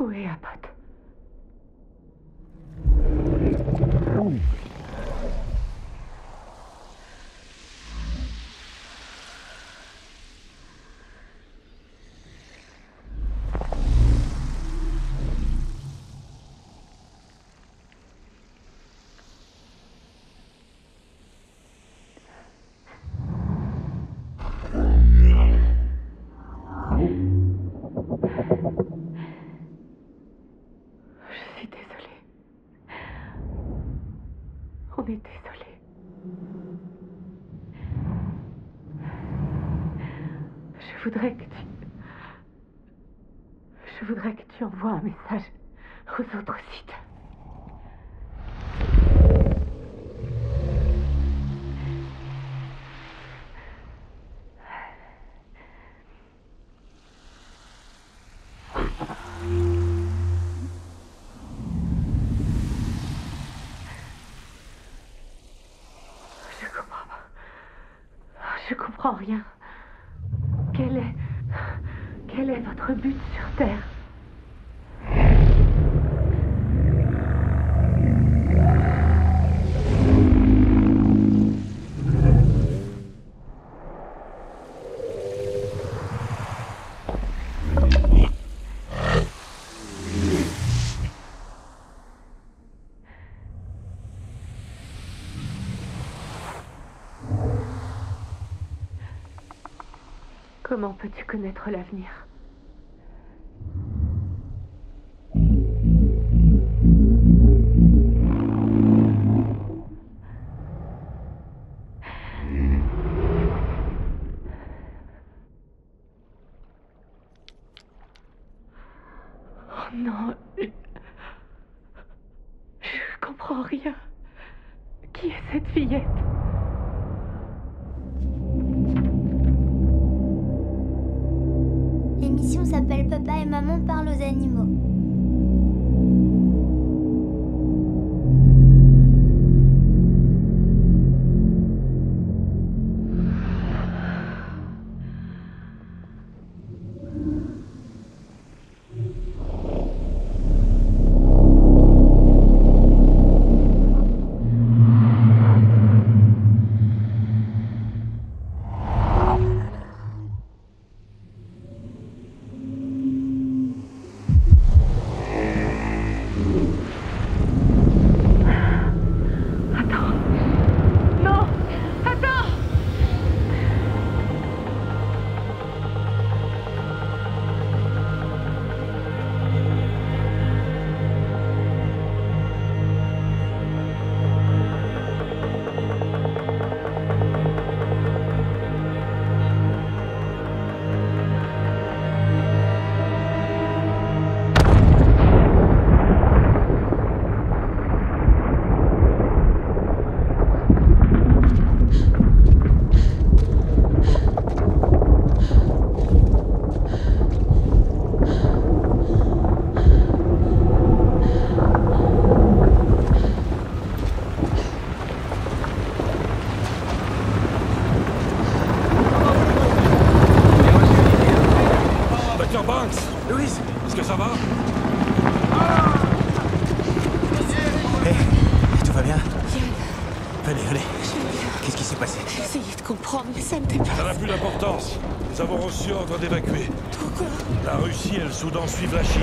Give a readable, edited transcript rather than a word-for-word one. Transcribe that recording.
Où est Abbott? Je suis désolée. On est désolé. Je voudrais que tu envoies un message aux autres sites. Je comprends rien. Quel est votre but sur Terre? Comment peux-tu connaître l'avenir? Oh non, je comprends rien. Qui est cette fillette? L'émission s'appelle Papa et Maman parlent aux animaux. Louise, est-ce que ça va? Tout va bien? Yann. Venez. Qu'est-ce qui s'est passé? J'ai essayé de comprendre, mais ça ne dépasse. Ça n'a plus d'importance. Nous avons reçu ordre d'évacuer. Pourquoi? La Russie et le Soudan suivent la Chine.